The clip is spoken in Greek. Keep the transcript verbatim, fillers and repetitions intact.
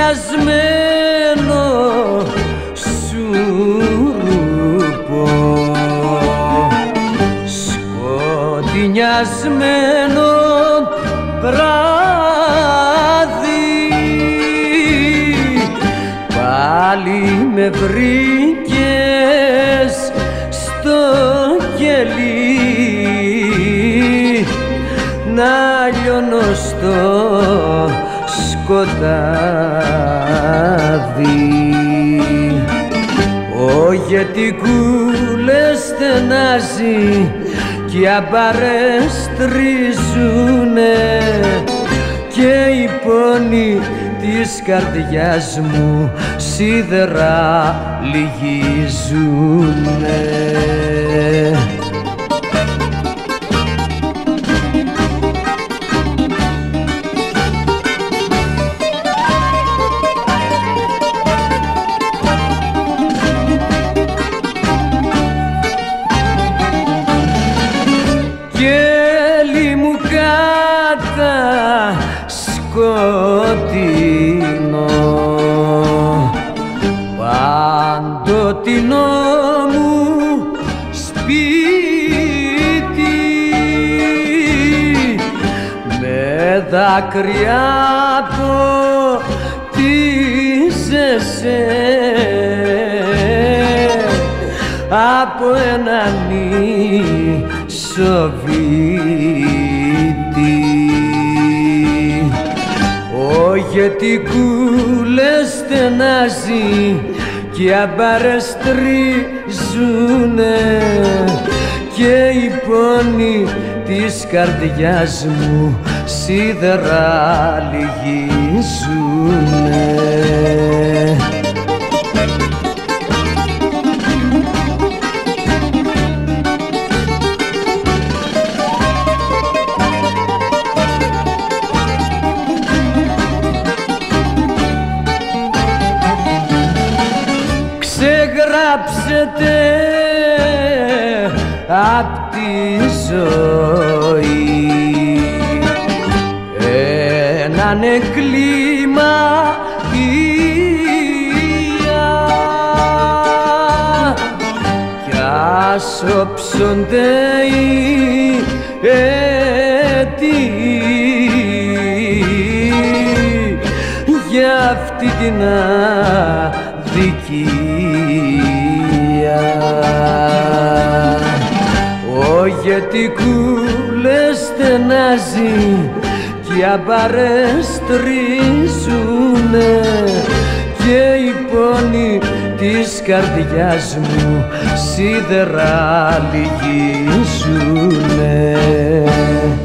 σκοτεινιασμένο σουρουπό, σκοτεινιασμένο βράδυ, πάλι με βρήκες στο κελί να λιώνω στο σκοτάδι. Ο γετικούλες στενάζει κι οι αμπάρες τρίζουνε και οι πόνοι της καρδιάς μου σίδερα λυγίζουνε. Κέλι μου κάτα σκοτεινό, παντοτινό μου σπίτι, με δάκρυα ποτίζεσαι από έναν σοβίτη. Ο γετικούλες στενάζει κι οι αμπάρες τρίζουνε και οι πόνοι της καρδιάς μου σίδερα λυγίζουνε. Ξεγράψετε απ' τη ζωή έναν εγκλήμα βία κι ας όψονται οι αιτοί για αυτή την αδικία. Ο γετικούλες στενάζει κι οι αμπάρες τρίζουνε και οι πόνοι της καρδιάς μου σίδερα λυγίζουνε.